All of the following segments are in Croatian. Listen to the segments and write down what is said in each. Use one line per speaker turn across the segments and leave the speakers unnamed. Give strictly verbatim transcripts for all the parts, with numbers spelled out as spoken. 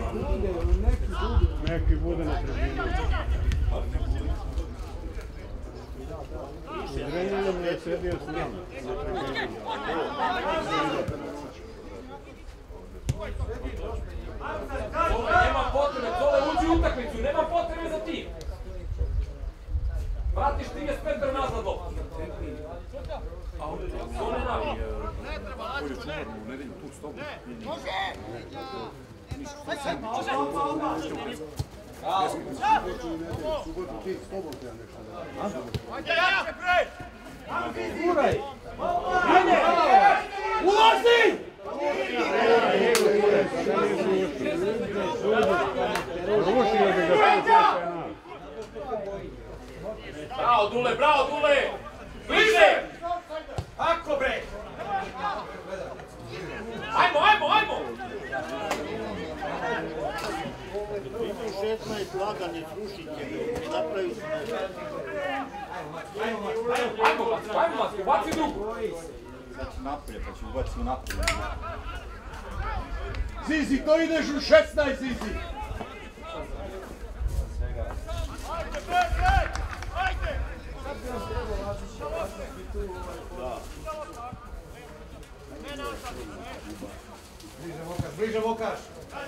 Neki bude na tribinu. Drenjanom je sedio s njom.
Nema potrebe, Zole, uđi u utakmicu, nema potrebe za tim. Vratiš trideset metara nazad loptu. Zole navi.
Ne treba, ajde, ne. U nedelju tu s tobom. Može!
Subotu ti s tobom treba nešto da...
Ajde, jače, prej!
Guraj!
Ajde! Ulazi!
Rušio bi ga.
Bravo, Dule, bravo, Dule! Bliže!
Ako, bre!
Ajmo, ajmo, ajmo!
Idu šetnaest lagani srušit će i napravi se nešto.
Ajmo, Matko, ajmo, Matko, baci drugu!
Sad će napolje, pa će ubaciti napolje.
Zizi, to ideš u šesnaest, Zizi!
Ajde, prej, prej! Ajde!
Bliže Vokaš, bliže Vokaš!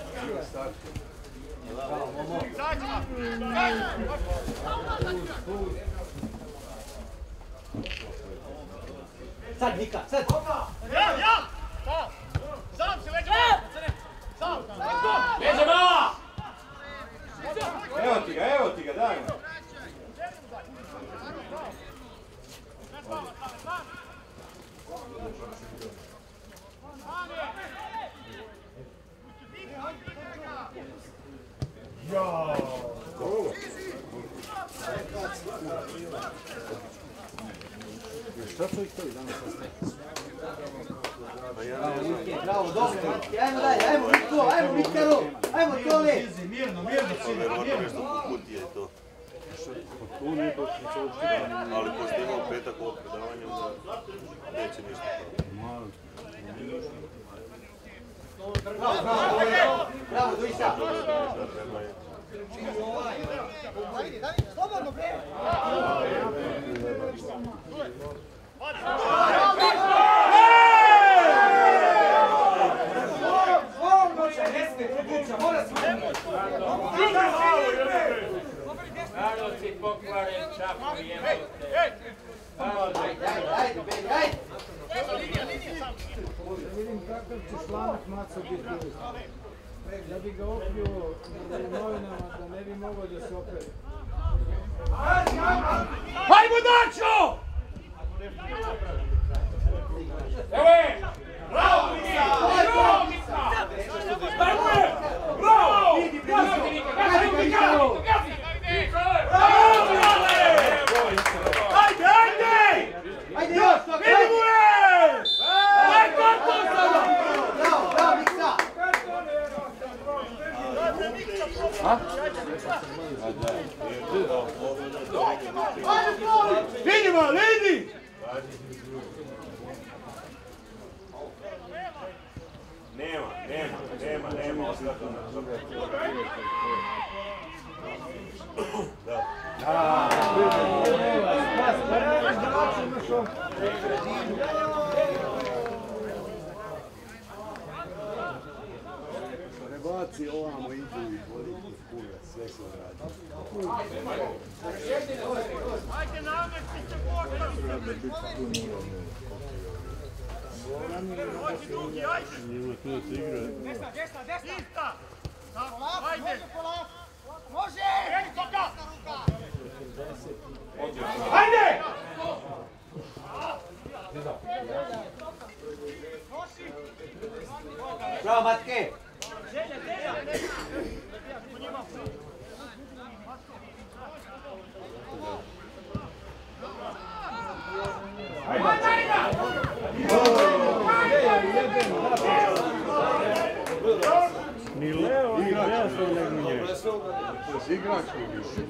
Sad, Nika, sad!
Ja, ja! Sam! Sam se leđe mala! Sam!
Leđe mala!
Evo ti ga, evo ti ga, daj mu!
Jao! Šta su ih to i danas ostaje?
Bravo, dobro, ajmo dalje, ajmo Niko, ajmo Mikaru, ajmo Tole!
Mirno, mirno, sine, mirno!
Kuti je to.
Tu nije to što će učiti.
Ali pošto imao petak ovog predavanja, onda neće ništa.
Bravo, bravo, bravo, Dujica!
Davide, Davide, slobodno, bre!
Rado si pokvaren čapu i emote.
Ajde, ajde, baby, ajde!
Evo, linija, linija sam!
Da vidim kakav će članak Maca biti. Da bi ga okrio u novinama, da ne bi mogao da se opere.
Hajmo, Dačo! Evo je! Bravo, Mika! Bravo, Mika! Bravo je! Bravo! Gazi, Mika! Gazi, Mika! Gazi! Bravo, ajde, ajde!
Ajde, još, to
Vidi mu je! Aj, kako sada!
Bravo, bravo, Miksa!
Vidimo, lidi!
Nema, nema, nema, nema, ostatno. Da.
Rebaci ovamo idu i vodi kurve, sve se radi.
Ajde, namesti se pošli! Hoći drugi, ajde! Desna, desna, desna! Ista! Ajde! Može! Kreni toga!
Ajde!
Bravo, Matke!
Ni Leo, ni desno, nego njeg. Igrač koji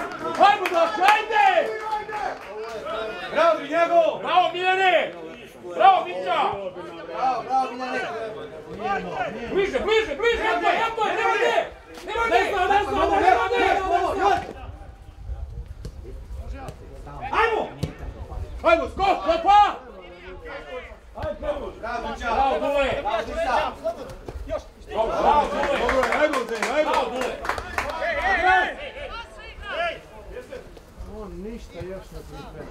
Hajmo, Daš, ajde! Bravo, njego! Bravo, Miljane! Bravo, Mića!
Bravo, bravo, Miljane!
Bliže, bliže, bliže! Eto je, eto je, nema gdje! Nema gdje! Desno, desno, nema gdje! Ajmo! Ajmo, skok, klopa!
Bravo, Mića!
Bravo, Dule!
Bravo, Mića!
Bravo, Dule!
Dobro, ajmo, ajmo!
Bravo, Dule!
On ništa još ne priprema.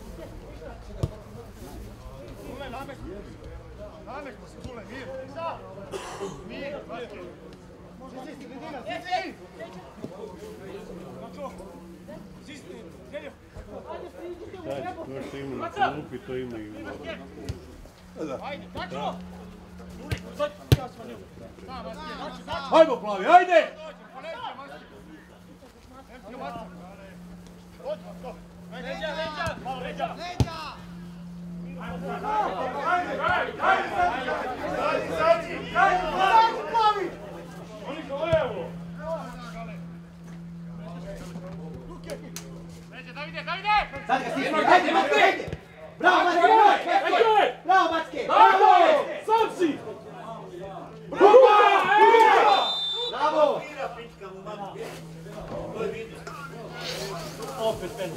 Dule, namek. Namek se, Dule, mir. Mir, Vatke. Zisti, Lidina, zisti! Mačo! Zisti, Željo!
To što ima na klupi, to ima i...
Ajde, Mačo!
Ajmo, Plavi, ajde!
Leđa, leđa! Malo leđa! Oni su levo! Leđa, Davide, Davide!
Sad ga stisni, ajde, Matke, ajde! Bravo, Matke,
Ajde!
bravo, Matke!
Bravo! Sam si! Bravo!
Bravo!
Opet pet.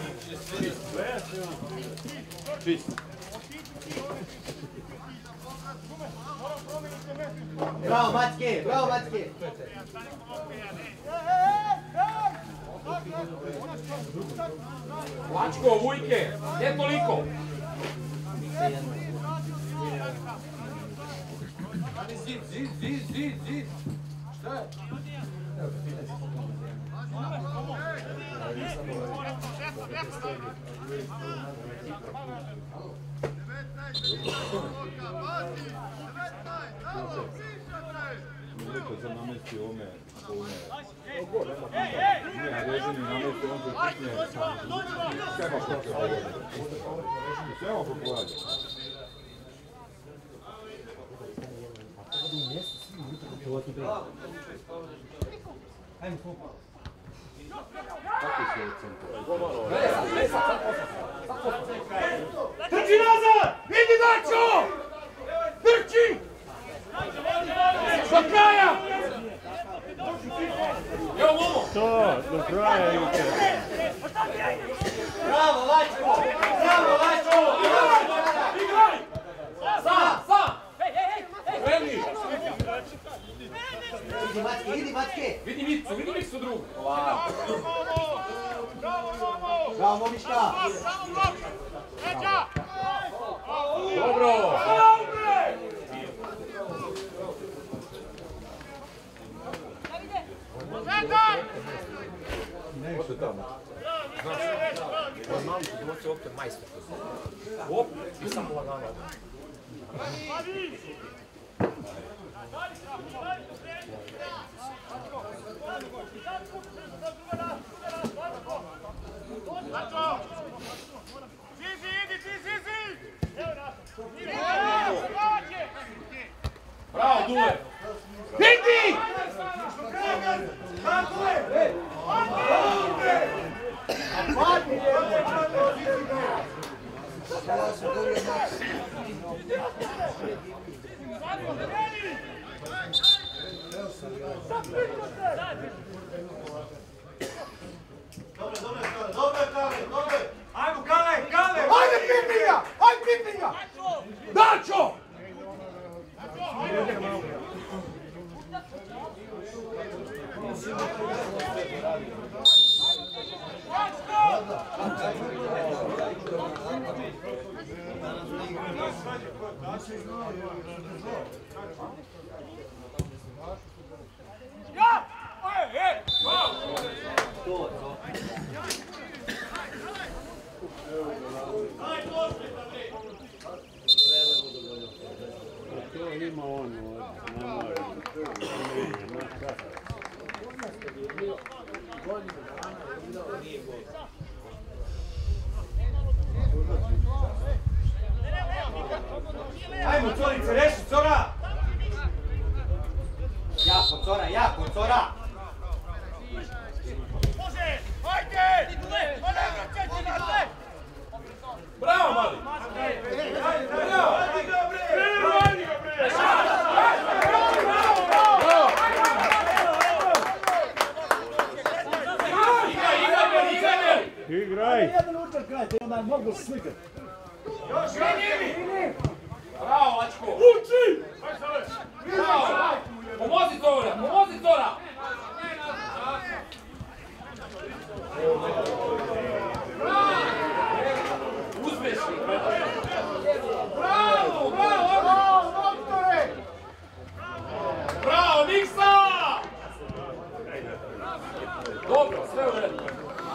Čist.
Bravo, Matke, bravo, Matke!
Lačko, Vujke, gdje toliko? Zid, zid, zid, zid, zid. Šta je?
Uvijek sam namestio ome, ome, ne, reženi namestio, on se kupne, treba koke ovdje, treba popovađa.
Ajmo, kupa.
Kako se je centro?
Trči nazad! Vidi Dačo! Trči! Do kraja! Evo Momo!
To, do kraja juče.
Bravo, Lačko! Bravo, Lačko!
Igraj! Sam, sam! Spremni!
Idi, Matke, idi, Matke!
Vidi Micu, vidi Micu drugu!
Bravo,
Bravo, Momo!
bravo, momiška!
Samo blok! Leđa!
Dobro!
Leđa!
Ne, što tamo?
Znam da doći opet majstor. Op, i samo lagano.
Zizi, idi ti, Zizi! Evo nas!
Bravo, Dule! Vidi!
Ajmo, Kale, Kale!
Ajde, Pipinja! Ajde, Pipinja! Dačo!
Ja! Ej, ej!
To ima on, nama je, naš kasa.
Ajmo, Corice, reši, Cora! Jako, Cora, jako, Cora!
Može! Ajde! Ma ne vraćajte na sve!
Bravo, mali!
Bravo!
da se slika.
Bravo, Ačko! Uči! Bravo! Pomozi Zora, pomozi Zora! Uspješni! Bravo, bravo! Bravo, Niksa! Dobro, sve u redu.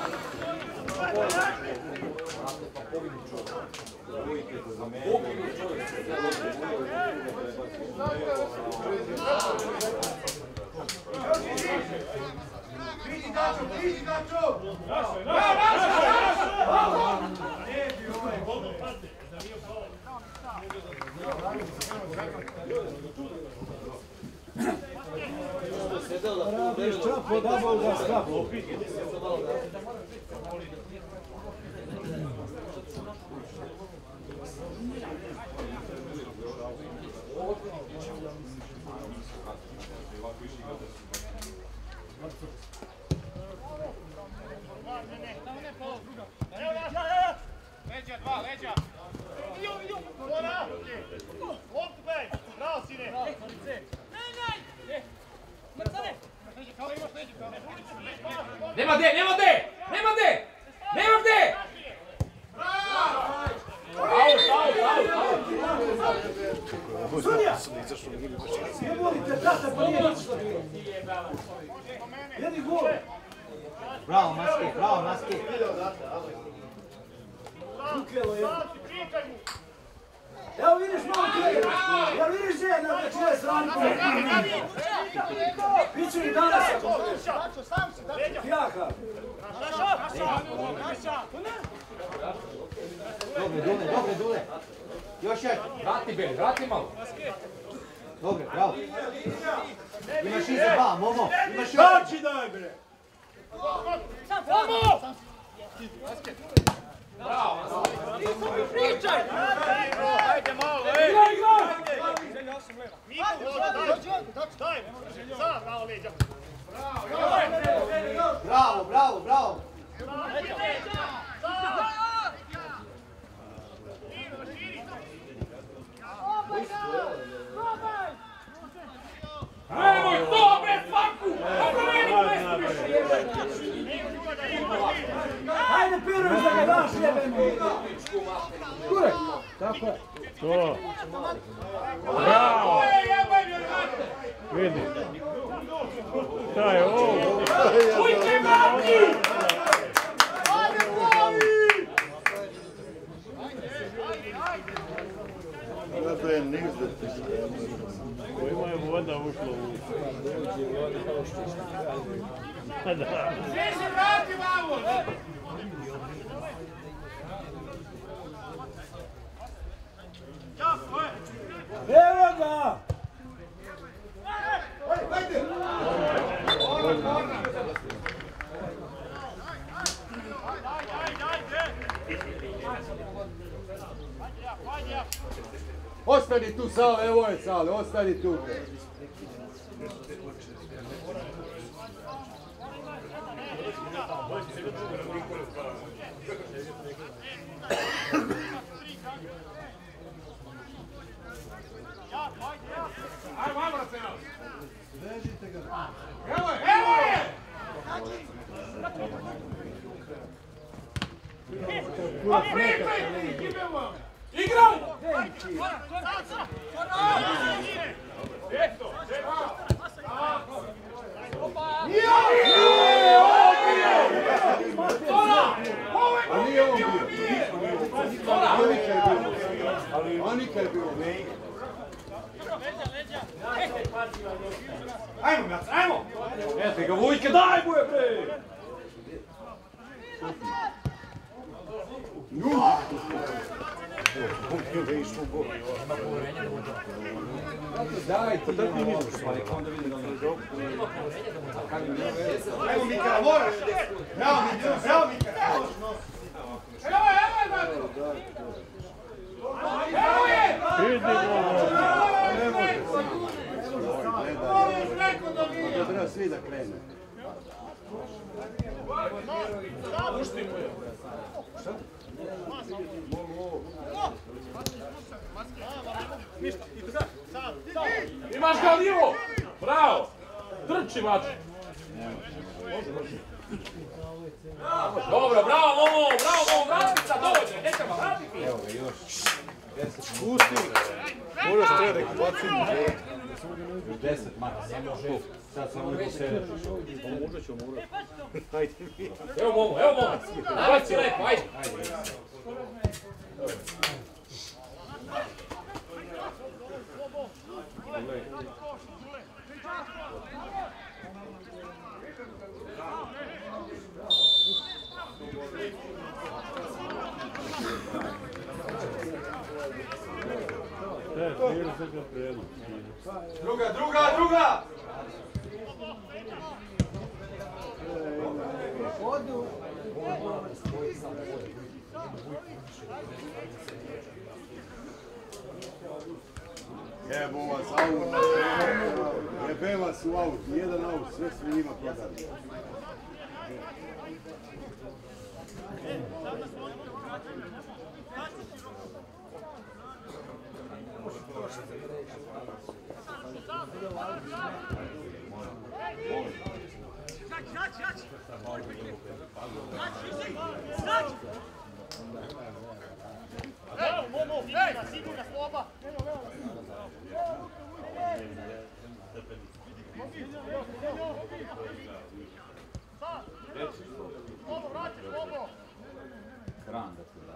Vidi Dačo, vidi Dačo!
Radiš čapo, da bol ga skapu.
Leđa, dva, leđa! Gora! Loptu bej! Bravo, sine!
Nema gdje, nema gdje! Nema gdje! Nema gdje! Au, au, au, au!
Sunija! Ne volite tata, pa nije ništa. Jedi gol!
Bravo, Maski, bravo, Maski.
Ukelo je. Evo vidiš malo gdje. Evo vidiš gdje je na čije strani. Biću i danas. Jaka.
Dobre, Dule, dobre, Dule. Još jedan.
Vrati, Beli, vrati malo.
Dobre, bravo. Imaš iza dva, Momo. Imaš još.
Dači daj bre.
Bravo!
Pričaj! Ajde malo, ej! Igraj, igraj! Miko, daj! Daj! Sad, malo leđa!
Bravo, bravo, bravo.
Nemoj to, bez faku! Obrveni mestu više!
Hajde, Pirović, da ga daš, jebemo! Kurek!
Tako je.
To. Bravo. Vidi. Šta je ovo?
Ujte mati!
Hajde, plavi!
To je nigde.
Kojima je voda ušla u... Da.
Svi se vrati malo!
Evo ga! Hajde!
Ostani tu, Sale, evo je Sale, ostani tu.
Ajmo, ajmo na penal!
Vežite ga.
Evo je! Evo je! Pa pripremi! Igraj! Eto!
A nije on bio. Anika je bio.
Ajmo, Mjac, ajmo!
Eto ga, Vujke, daj mu je, bre!
Dajte, da ti ništa.
Evo Mikala, moraš! Bravo Mikala, bravo Mikala!
Evo je, evo je, evo je!
Vidi ovo.
Ne može.
Ovo je rekao da nije!
Da treba svi da krene.
Pušti mu je! Ništa, i tu sad, sad, sad.
Imaš ga lijevo! Bravo! Trči, mač! Dobro, bravo, Momo! Bravo, Momo! Vrati sad, dođe! Ne treba, vrati ti!
Evo ga, još.
Pusti! Moraš treba da bacim.
Još deset maks. Sad samo neko sedeš.
Možda ću morat. Hajde mi.
Evo Momo, evo Momo! Daj si lepo, ajde!
Druga, druga, druga!
Odu.
Evo vas aut. Jebe vas u aut. Jedan aut, sve su njima prodali.
Evo, Momo, sigurna, sigurna, sloba. Sad, Momo, vrati, Momo.
Kran da ti da.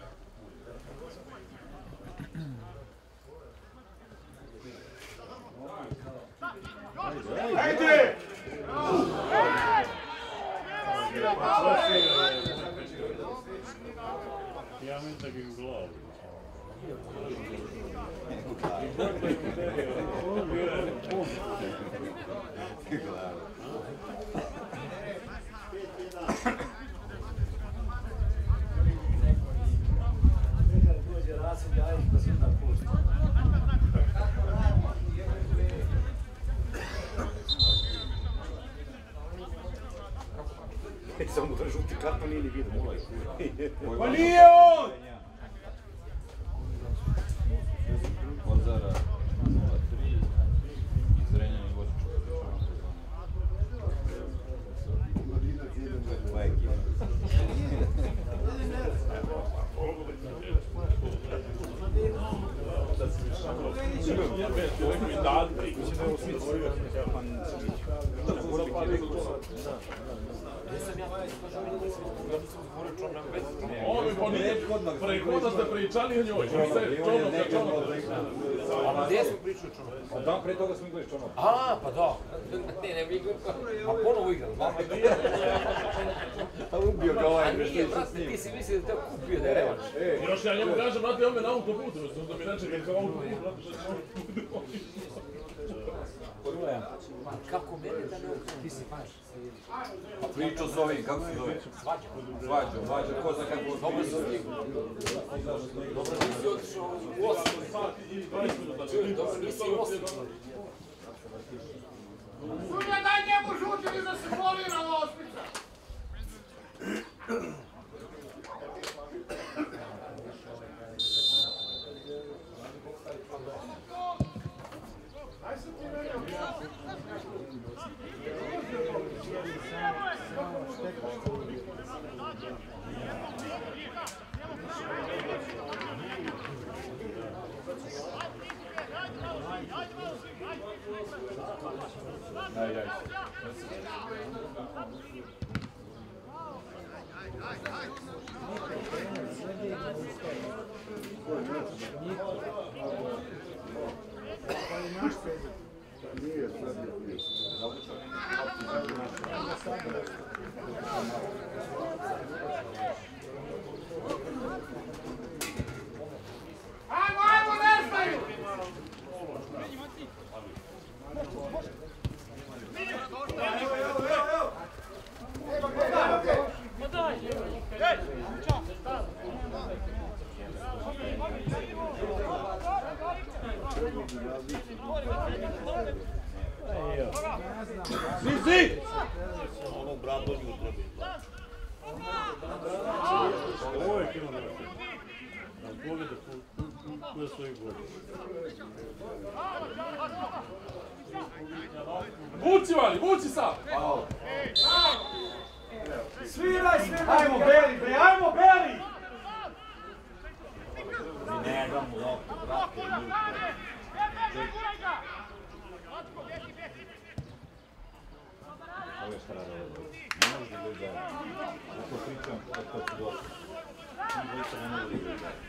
Ajde!
Ja mislim da im glavu.
Samo da žuti karton ili vidim, molaj.
Pa nije on!
Kozara nula tri i Zrenjanin Vozičko. Tvoja ekipa.
Ovo mi ponije, prekoda ste pričali o njoj.
Gdje smo pričali o Čonovu?
Dan pre toga smo igrali Čonovu.
A, pa da. Ne, ne bi igrali. A ponovo igrali.
Pa ubio ga ovaj.
A nije, brate, ti si mislio da te kupio da je revanš.
Još ja njemu kažem, brate, on me na autoputu, da mi neče kad kao autoput, brate, što će autoput.
Kako mene da ne okrenem? Ti si paš.
A pričao s ovim, kako se zove?
Svađa.
Svađo, Svađo, ko zna kako je
Dobro si otišao. Dobro nisi otišao u osam. Dobro nisi u osam.
Sunja, daj njemu žuti ili da se polira ova ospica.
Ajde, ajde.
Nije sad je pio.
Ajmo, ajmo, ne znaju!
Zizi! Ono Brandon jutro bi.
Ovo je kilo nešto. Na pogled da Da su ih bolji.
Vuci, Vali, vuci sad!
Sviraj, sviraj!
Ajmo, Beli, bre, ajmo, Beli!
Mi ne damo loptu, brate. Ovo je šta rada ovo dvojica. Ne može da igraju zajedno. Ako pričam, od kad su došli. Ti dvojica ne može da igraju zajedno.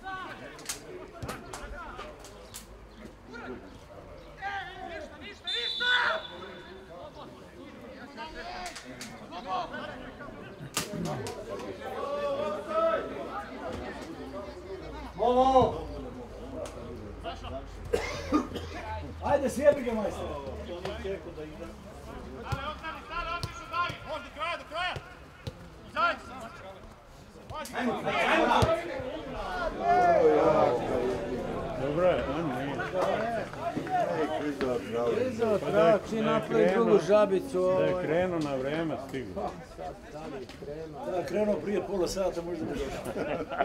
Momo!
Ajde, sjebi ga, majster!
Stale, ostani, stale, otišu dalje! Može do kraja, do kraja! Izađi!
Ajmo, ajmo!
Dobro je, on nije.
Krizo, trači, napravi drugu žabicu.
Da je krenuo na vreme, stigu.
Da je krenuo prije pola sata, možda bi došao.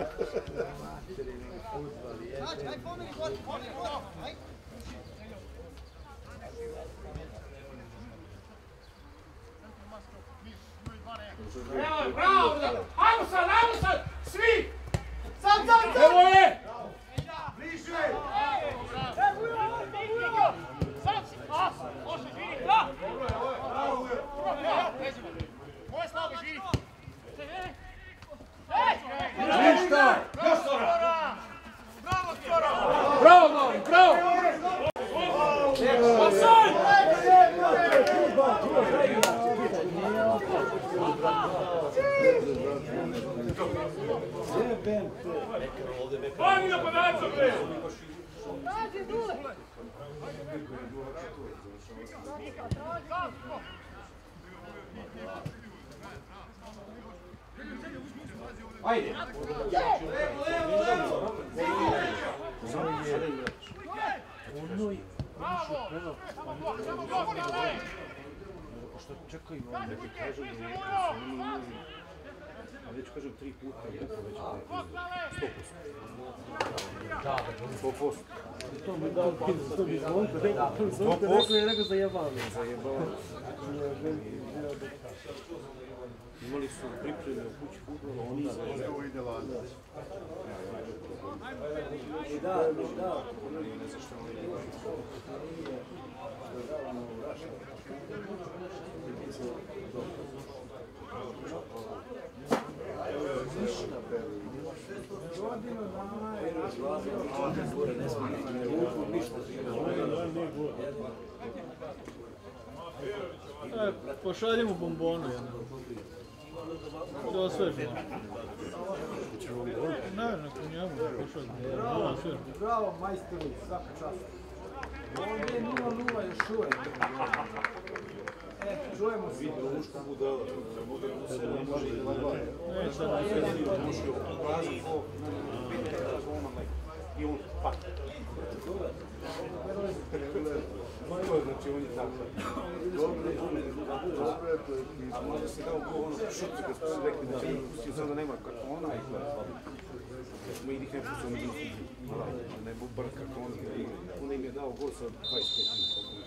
Evo, bravo! Ajmo sad, ajmo sad! Svi! Sad, sad, sad! Evo je!
Bliže! Sad! As! Može, žiri! Da! Moje slabo, žiri!
Ništa!
Bravo, Skora! Bravo, Skora!
Bravo, Novi, bravo! Pasaj! Pani napadača, bre!
Ajde!
Što čekaju oni da ti kažu da su oni imali, a već kažem tri puta, buka već sto posto. Da, sto posto.
To mi dao pizdu, to mi zvonko, rekao je rekao zajebavno.
Imali su pripreme u kući fudbala, oni za
Ovo ide lada.
Da, da.
ne znam što oni
Godinu dana je
Pošaljemo bombonu jedno. Da osvežimo. Naravno, ako njemu pošaljemo.
Bravo, bravo majsteru, svaka čast. Ovdje je nula nula još uvijek. E, čujemo se.
Društvo budala, da se ne može da dva.
Neće da osvežimo.
I on pak. Znači on je tako. A možda se dao go ono šutce kad su rekli da je pustio sada nema kartona i to je slabo. Kad smo ih ne pustio mi ne bu bar kartona da igra. Onda im je dao gol sa dvadeset pet minuta.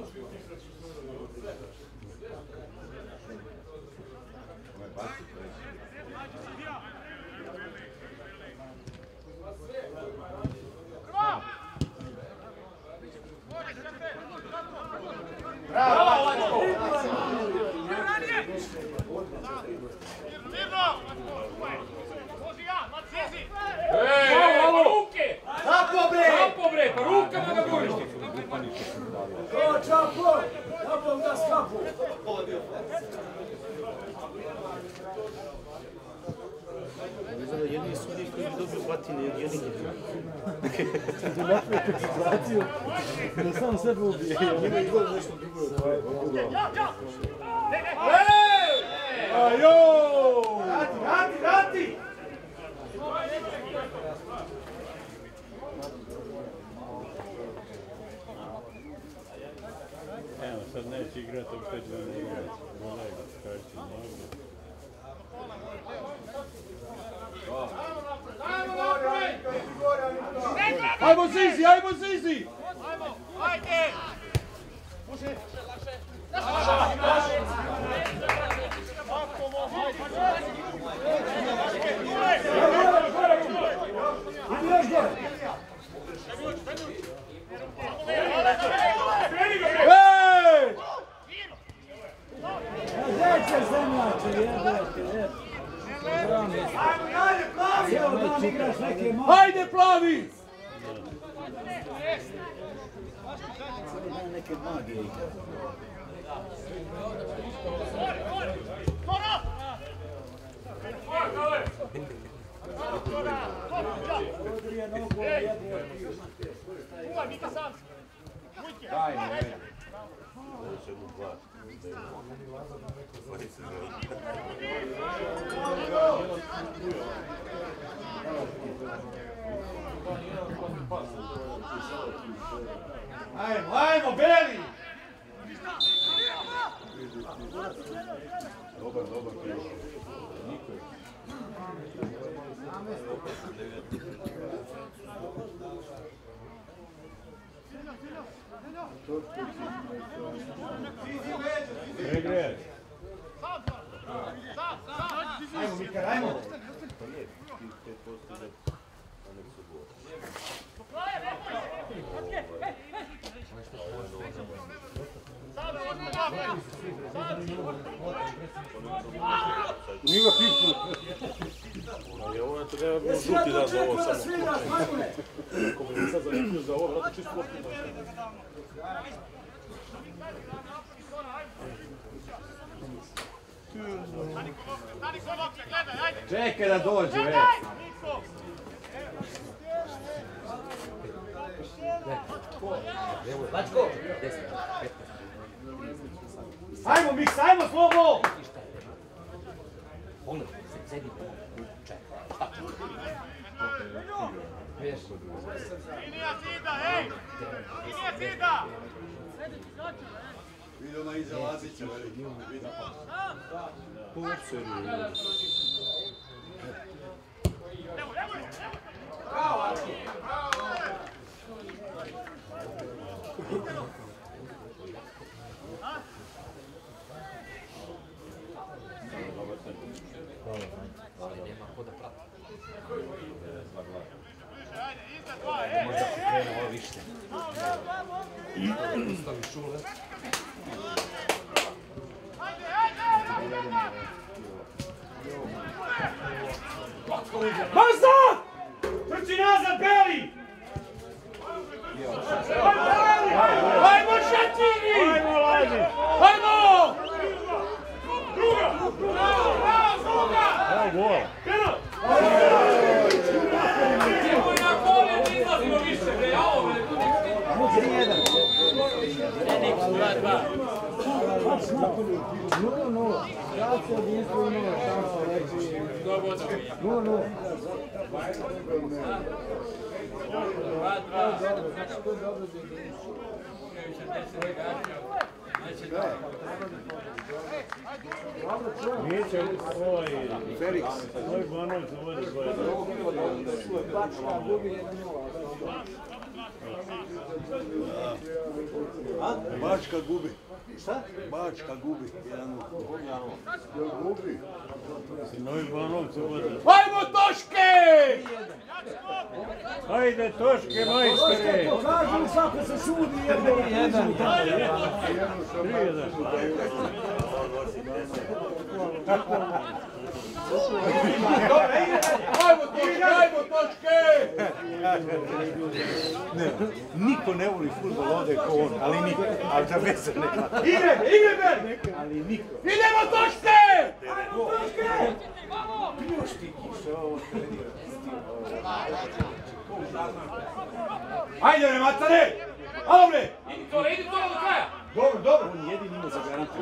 Čapo bre! Čapo bre, pa rukama ga guriš ti.
Ko Čapo? Čapo da skapu.
Jedni sudi koji bi dobio batine, jedni je.
Ti napravi koncentraciju, da sam sebe ubije.
Njima izgleda nešto drugo.
Ajo!
Rati, rati, rati!
Evo, sad neće igrati, opet da ne igrati. Volega, kači, nogu.
Ajmo napred! Ajmo napred! Ajmo Zizi, ajmo Zizi!
Ajmo, ajde!
Neće zemljače, jebate, cijelo dan igraš neke mali.
Hajde plavi!
Neke magije igraš.
Daj mi,
Ajmo, ajmo, Beli!
dobar, dobar priš. Niko je.
Regres.
Ajmo, Mikar, ajmo!
Nije ga pipnu.
Ali ovo to treba bilo žuti da za ovo samo. Ako bi sad zanimljiv za ovo, vrati čisto loptu.
Čekaj da dođe, već.
Bačko!
Ajmo, Miks, ajmo, slobo!
Pogledaj, sedi, čekaj, šta? Veš?
Linija zida, ej! Linija zida!
Vidi ona iza Lazića, veliki. Vidi.
Nema ko da prati.
Možda
ti krene ovo više. Stavi šule.
Nazad! Trči nazad, Beli! Ajmo, Šatini!
Ajmo, Lazi!
Ajmo!
Druga! Druga! Druga!
Evo gol!
Ja volim da izlazimo više, bre, ja ovo, bre, tu
nula nula. Sad se jedinstvo imalo šansa reći. nula nula. Znači to je dobro za jedinstvo.
Miće ovaj... Feriks. Ovaj Banovca vodi dva.
Bačka gubi jedan nula.
Bačka gubi. Šta? Bačka gubi. jedan nula. Gubi.
Novi Banovca vodi.
Ajmo, Toške!
Hajde, Toške, majstore!
Pokažu svako se sudi jedan. Jedan.
Tri jedan.
Ajmo, Toške, ajmo, Toške!
Niko ne voli fudbal ovdje kao on, ali niko. Ali da veze nema.
Igre, igre, Ben!
Ali niko.
Idemo, Toške!
Ajmo, Toške!
Ajde, bre, macane! Alo, bre!
Idi tole, idi tole do kraja!
Dobro, dobro.
On jedini ima za garantiju.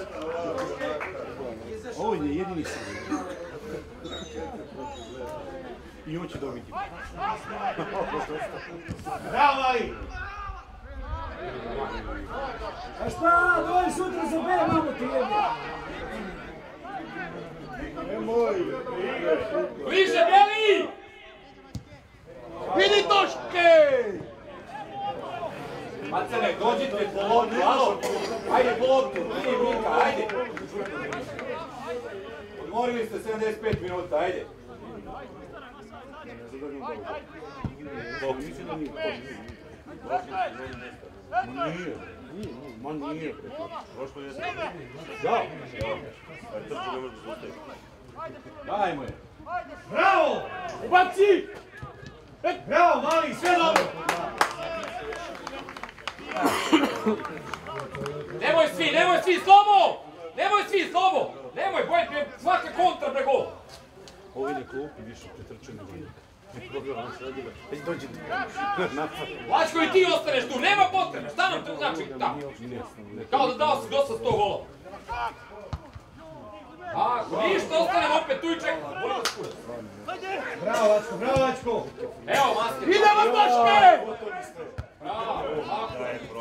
Ovo je jedini sigurno. I on će dobiti.
Bravo, Ali!
A šta, dođi sutra za B, mamo ti jebe.
Nemoj!
Bliže, Beli!
Vidi točke! Macene, dođite po loptu, alo! Ajde po loptu, vidi Mika, ajde! Odmorili ste sedamdeset pet minuta, ajde!
Ma nije, ma nije. Prošlo je. Da.
Dajmo je!
Bravo!
Ubaci!
Bravo, mali, sve dobro!
Nemoj svi, nemoj svi, slobo! Nemoj svi, slobo! Nemoj, boj, svaka kontra bre gol!
Ovi ne klupi više pretrčaju nego nikad. Ne program, on se radi, već dođite.
Lačko i ti ostaneš tu, nema potrebe, šta nam to znači tamo? Kao da dao si dosta sto golova. Ako ništa, ostanem opet tu i čekam, boli da skurac.
Bravo, Lačko, bravo, Lačko!
Evo, master. Idemo točke! Bravo, tako.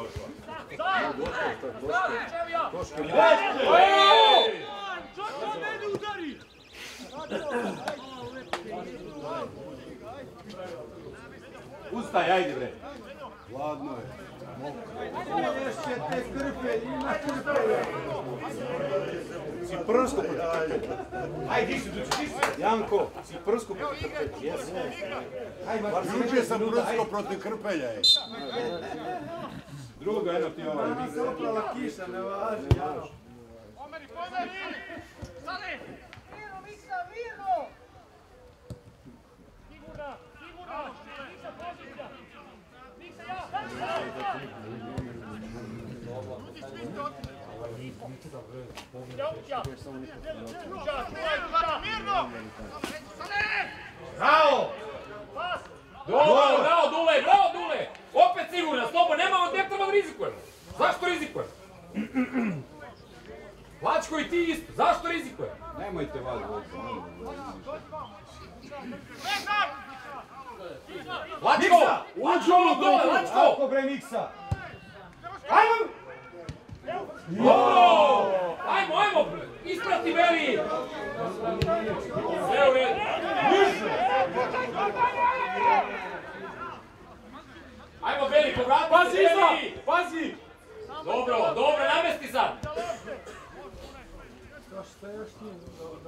Evo! Ustaj, ajde bre.
Hladno je.
Ješće te krpe, ima krpe.
Si prsko protiv Ajde, ti si, ti si. Janko, si prsko protiv Krpelja, jes.
Juče sam prsko protiv Krpelja, je.
Drugo, jedno ti ovaj.
Nama se oprala kiša, ne važi, jao.
Pomeri, pomeri! Stane!
Mirno, Miksa, mirno!
Sigurna, sigurna! Miksa, pozicija! Miksa, ja! Mirno!
Bravo! Bravo, bravo, Dule, bravo, Dule! Opet sigurno, slobo, nemamo, ne treba da rizikujemo. Zašto rizikujemo? Lačko i ti isto, zašto rizikujemo? Nemojte vadi ovdje. Lačko! Lačko, ono dole, Lačko!
Kako bre Miksa?
Ajmo! Ajmo, ajmo! Isprati Beli! Sve u redu! Ajmo Beli, povrati! Pazi iza! Pazi! Dobro, dobro, namesti sad!
To što još nije dobro.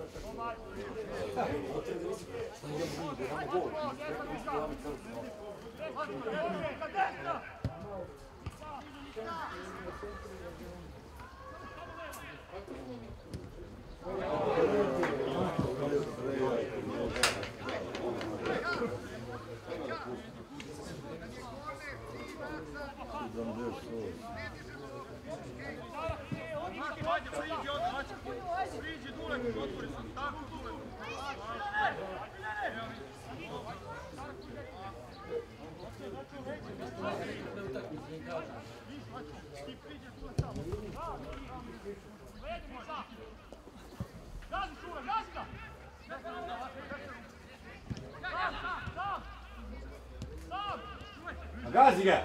Gazi ga!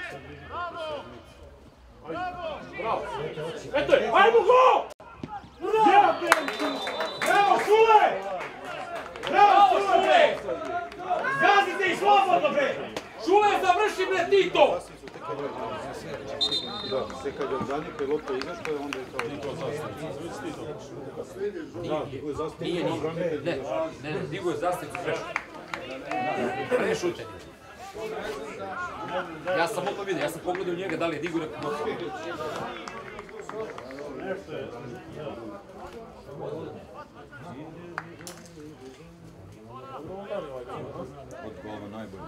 Bravo! Eto je! Ajmo go!
Bravo, Šule! Bravo, Šule! Gazite i slobodno, bre!
Šule, završi bre ti to!
Da, sve kad je zanika i lopta igraš, pa onda je kao... Da, digo je zastavicu.
Nije, nije. Ne, ne, ne, digo je zastavicu grešno. Ne šute. Ja sam opet vidio, ja sam pogledao u njega da li je digo neko nosu.
Od golma najbolje.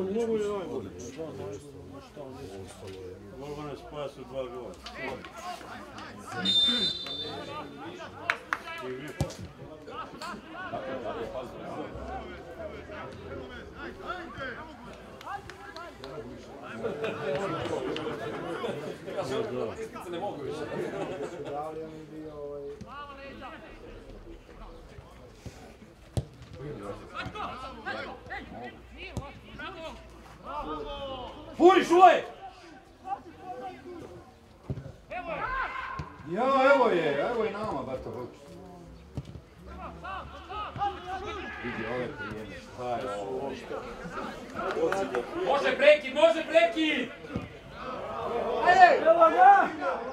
Golman je spasio dva gola.
Ne mogu više. Puri, Šule!
Ja, evo je, evo je nama, bato, hoću. Vidi ove prijeme. Šta je ovo?
Može prekid, može prekid!
Ajde! Evo ga!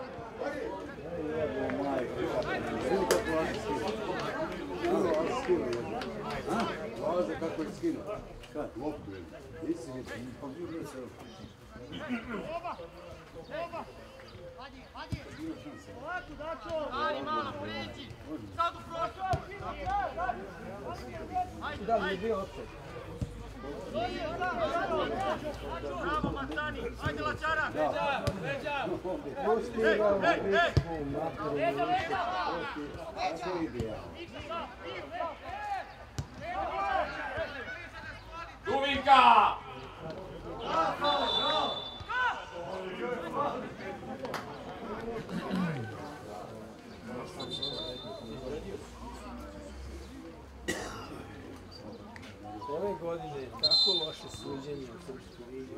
Laze kako je skinuo. Kad? Loptu je. Nisi vidio. Pa vidio se.
Oba! Oba! Hadi, hadi! Polako, Dačo! Ajde, malo, priđi! Sad u prostor! Ajde,
Da li je bio opet?
bravo, Matani! Ajde, Lačara!
Leđa! Leđa!
Ej, ej, ej!
Leđa, leđa!
Duvinka!
Ove godine je tako loše suđenje u Srpskoj ligi.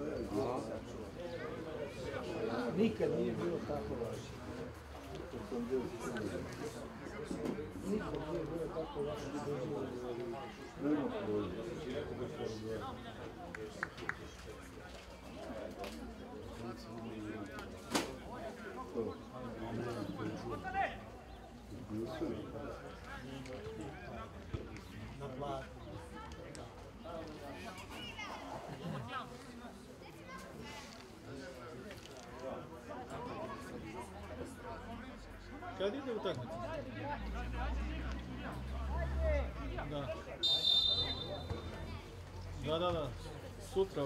Nikad nije bilo tako loše. Nikad nije bilo tako loše suđenje. Na platu.
Kad ide utakmica? Da. Da, da, da. Sutra.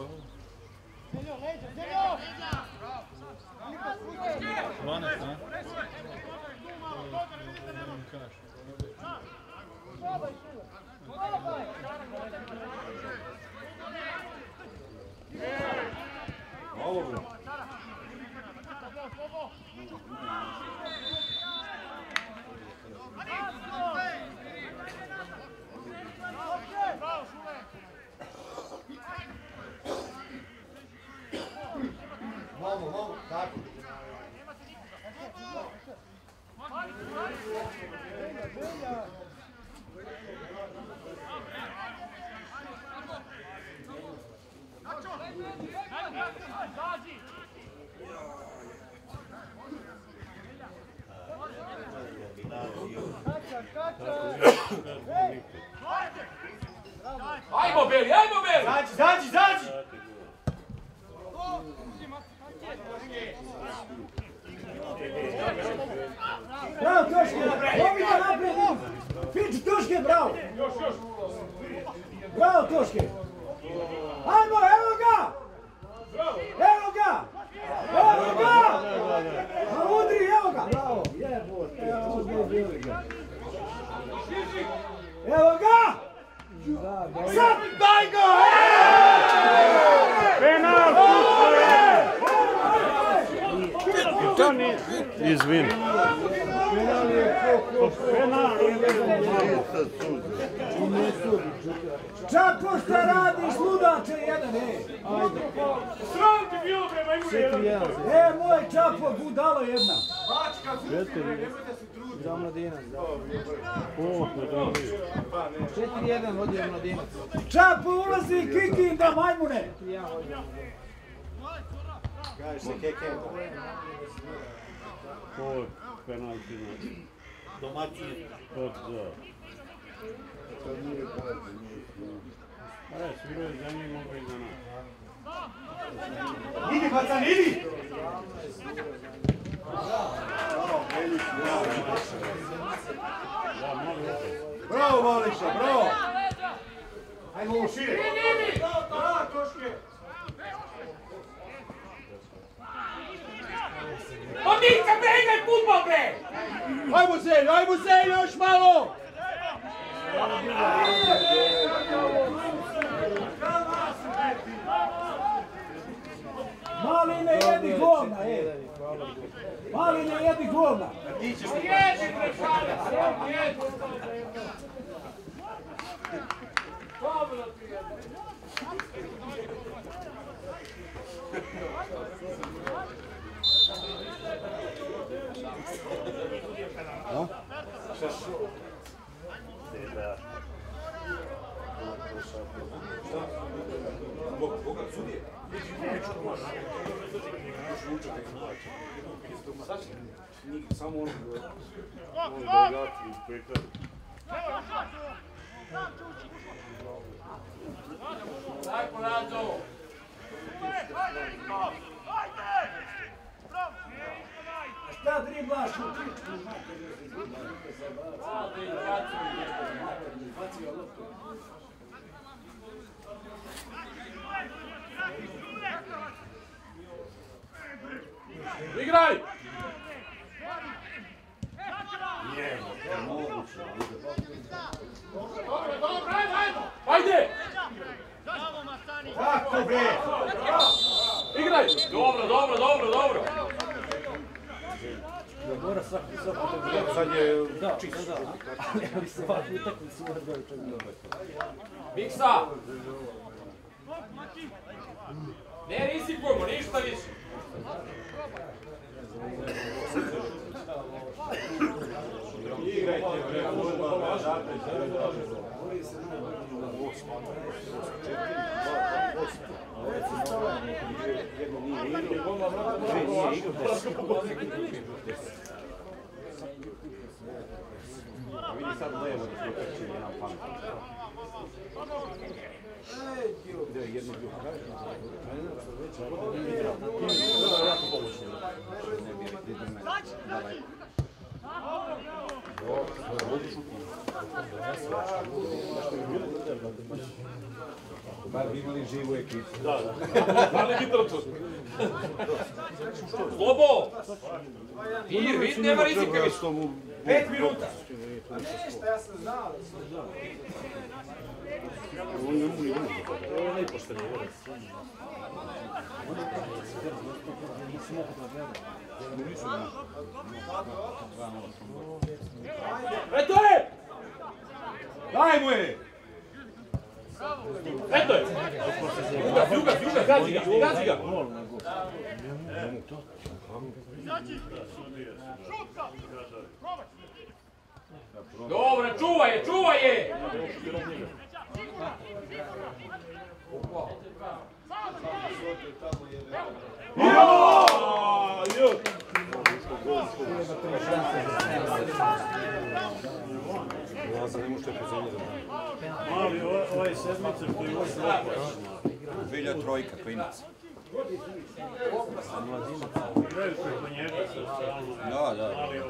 dvanaest, a? Ne mi kaš.
Malo bre.
Vamo, vamo, tako.
Ajmo Beli, ajmo Beli!
Zađi, zađi, zađi!
Bravo, Toške! Ovdje naprijed! Piči, Toške, bravo! Bravo, Toške! Ajmo, evo ga! Evo ga! Evo ga! A udri, evo ga! Bravo! Jebote, evo ga! Sad! Daj go!
Penal! Izvini.
Penal je ko, ko,
Penal!
Čako šta radiš, ludače jedan, e! Ajde.
Sram ti bilo prema imu
E, moj Čapo, budalo jedna.
Četiri.
Za Mladinac, da.
O, da.
četiri jedan vodio Mladinac. Čapo ulazi Kikin da majmune!
Kažeš se keke.
Ovo je penaltina.
Domaćin.
Od za. E, sviraju za njih, mogu i za nas.
Idi, Bacan, idi!
Bravo, Mališa, bravo!
Ajmo ovo šire!
Pa Mika, bre, igraj futbol, bre!
Ajmo Zelj, ajmo Zelj, još malo!
Mali ne jedi govna, e! Mali ne jedi govna!
Jedi, bre, šalac, jedi! Dobro ti je.
Boga sudije. Samo ono da je
Daj Porazo!
Šta driblaš u tričku?
Igraj! Ajde!
Kako bre?
Igraj! Dobro, dobro, dobro, dobro!
sad je
čisto. Ali se ovakvu utakmicu uradaju čak dobro.
Miksa! Ne rizikujemo, ništa više!
Igrajte, bre, fudbal, vidi sad levo da smo trčili jedan pamet. Gdje je jedni bio kraj? Bar bi imali živu ekipu.
Da, da. Mali gitarčo. Slobo! Mir, vid, nema rizika više.
Pet minuta. Ništa, ja sam znao.
Ovo je najpoštenije.
Eto je!
Daj mu je!
Eto je! Juga, juga, juga, gazi ga, gazi ga! Dobro, čuvaj je, čuvaj je!
Mali, ovaj sedmica što je ovo
Vilja trojka, klinac.
igraju preko njega sa stalno.
Da, da.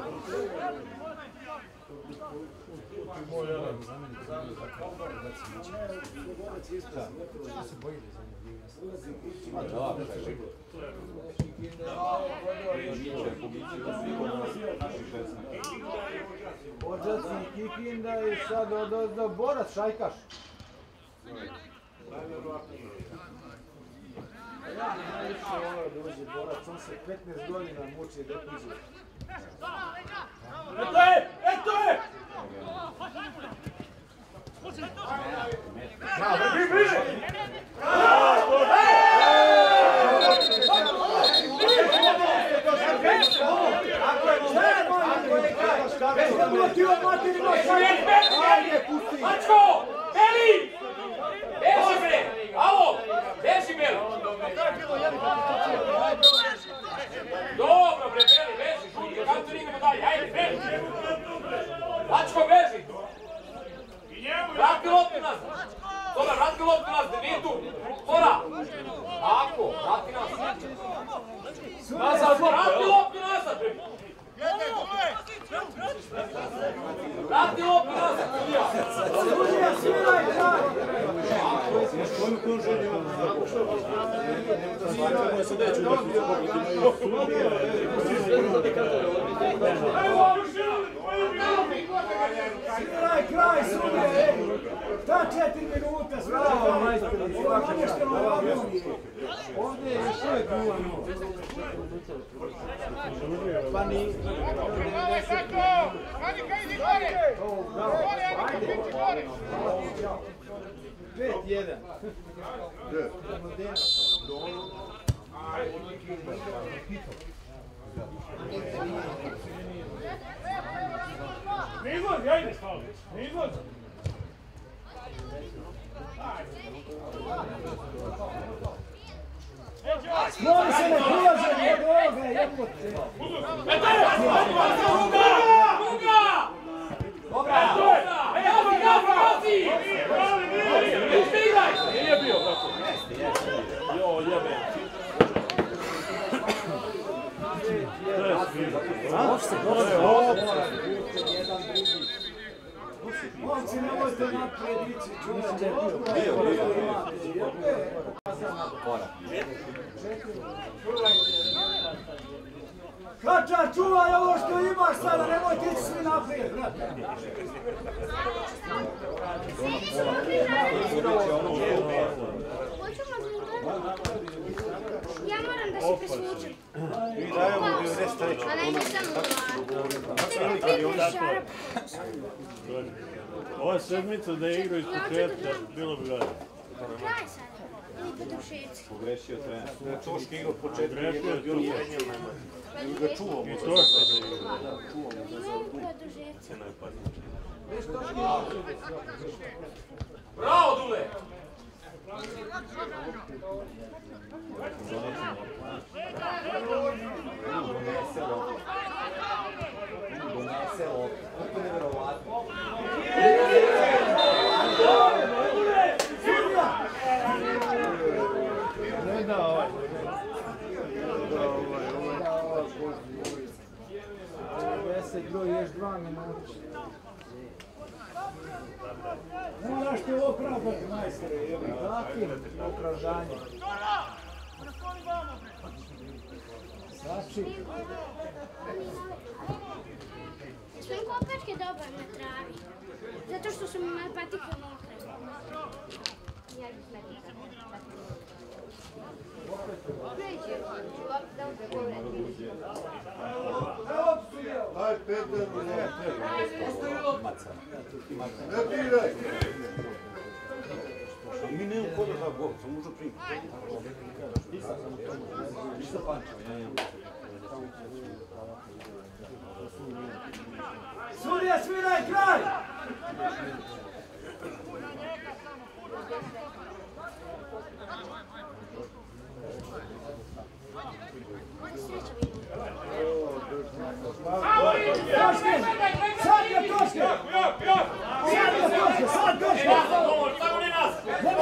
Ođaci Kikinda i sad odozdo Borac Šajkaš. Ja najviše volao da uđe Borac, on se petnaest godina muči da uđe.
Eto je! Eto je!
Brži, brži!
Mačko! Beli! Beži bre! Alo! Beži Beli! Dobro bre Beli, beži! Šuti, kako to idemo dalje? Ajde, Beli! Mačko, beži! Vrati loptu nazad! Dobra, vrati loptu nazad, nije tu! Sora! Tako, vrati nazad! Nazad, vrati loptu nazad bre! Vrati loptu nazad!
Sudija, sviraj kraj! Sviraj kraj, sudija, ej! Ta četiri minuta, sviraj kraj! Ovo namješteno ovdje. Ovdje je još uvijek nula nula. Pa ni... pet jedan.
Ne izlazi, ajde! Ne izlazi!
Moli se ne prilaze od ovoga, jebote.
Eto je! Druga! Druga! Dobra! Gazi, gazi, gazi! Ište igraj! Nije bio tako. Jo, jebe.
Momci, nemojte naprijed ići, čuvajte. Kačar, čuvaj ovo što imaš sada, nemojte ići svi naprijed, brate.
Ja moram da se presvučem.
Mi dajemo devedeset treći.
A ne, nisam u
Ova sedmica da je igrao iz početka, bilo bi gledano.
kraj sada. Ili podušeci.
Pogrešio trener. Toški igra od početka.
Pogrešio je
bio
tu.
nije. Mi ga čuvamo.
I to što da igra.
Ili podušeci.
Bravo, Dule!
Ne da ovaj.
deset broj, još dva minuta. Moraš te opravdati, majstore, jebi. Zatim, opravdanje. Sači.
Svojim kopačke dobar na travi. Zato što su mi moje patike mokre. Ja ih smetim. Neće, da se povredi.
Aj, Peter, ne. Ne diraj.
Mi nemamo koda da gol, samo možda primiti. Ništa panča, ja imam.
Sudija, sviraj kraj! Toške! Sad je Toške! Sad je Toške! Sad Toške!
Samo ne nas!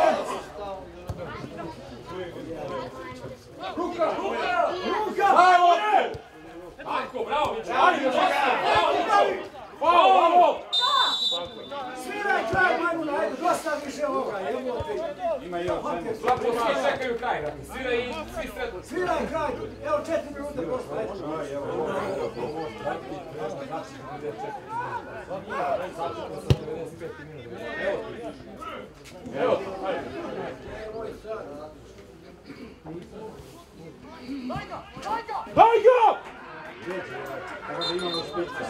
Ruka! Ruka!
Ajko, bravo! Bravo, bravo!
Sviraj kraj, majmuna, ajde, dosta više ovoga, jebote.
Ima i još.
Svako svi čekaju kraj, svira i svi sretno.
Sviraj kraj, evo četiri minute prošlo, ajde.
Evo, ajde.
Daj ga!
Evo da imamo špica.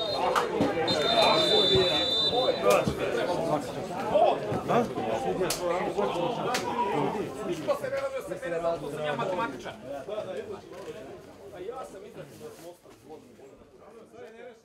Što se ne radio sa mene, zato što sam ja matematičar. Ja sam izrazio da smo ostali.